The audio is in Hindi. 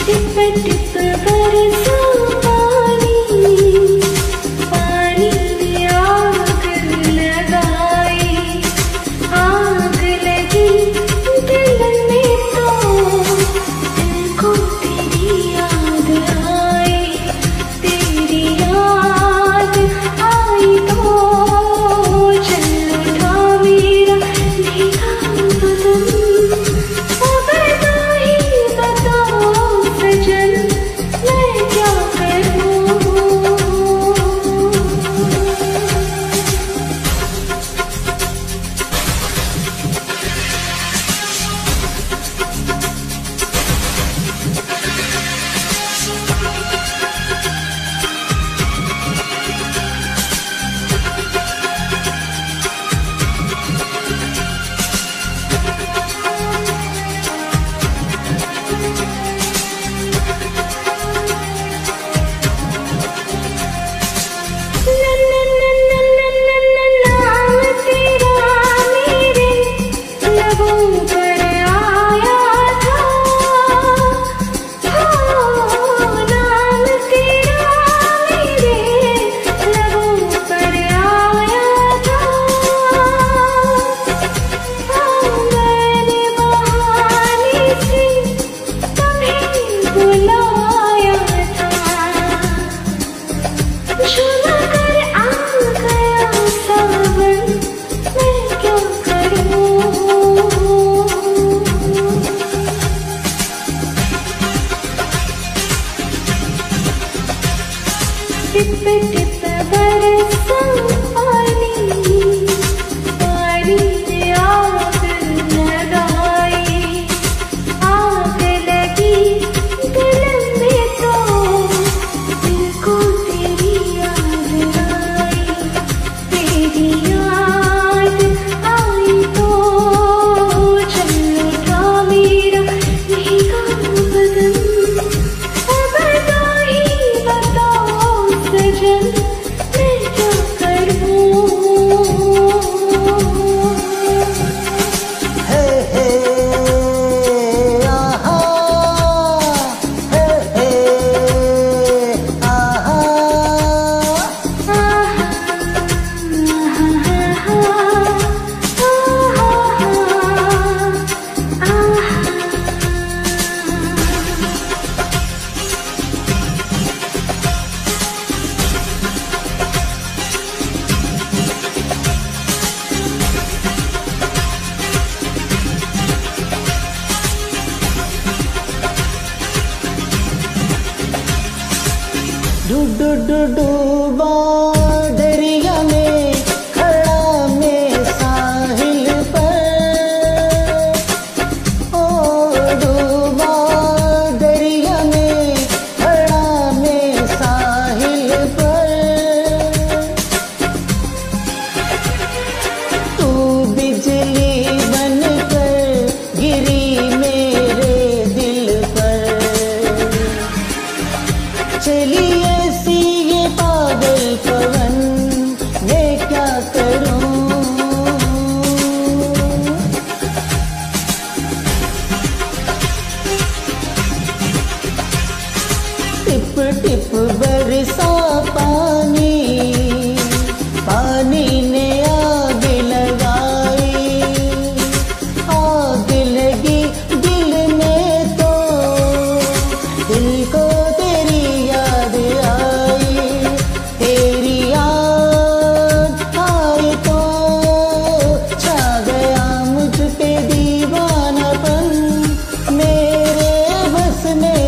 टिप टिप बरसा पानी, पानी ने आग लगाई, आग लगी दिल में तो दिल को तेरी याद आई, तेरी याद आई तो चल उठा मेरा भीगा बदन। टिप टिप बरसा पानी, पानी ने आग लगाई, आग लगी दिल में तो दिल को तेरी याद आई, तेरी याद आई तो चल उठा मेरा भीगा बदन। डूबा दरिया में खड़ा मैं साहिल पर, ओ डूबा दरिया में खड़ा मैं साहिल पर। तू बिजली बनकर गिरी मेरे दिल पर, चलिए पवन मैं क्या करूं। टिप टिप बरसा पानी, पानी ने आग लगाई, आग लगी दिल में तो दिल को तेरी याद आई, तेरी याद आई तो छा गया मुझ पे दीवानापन, मेरे बस में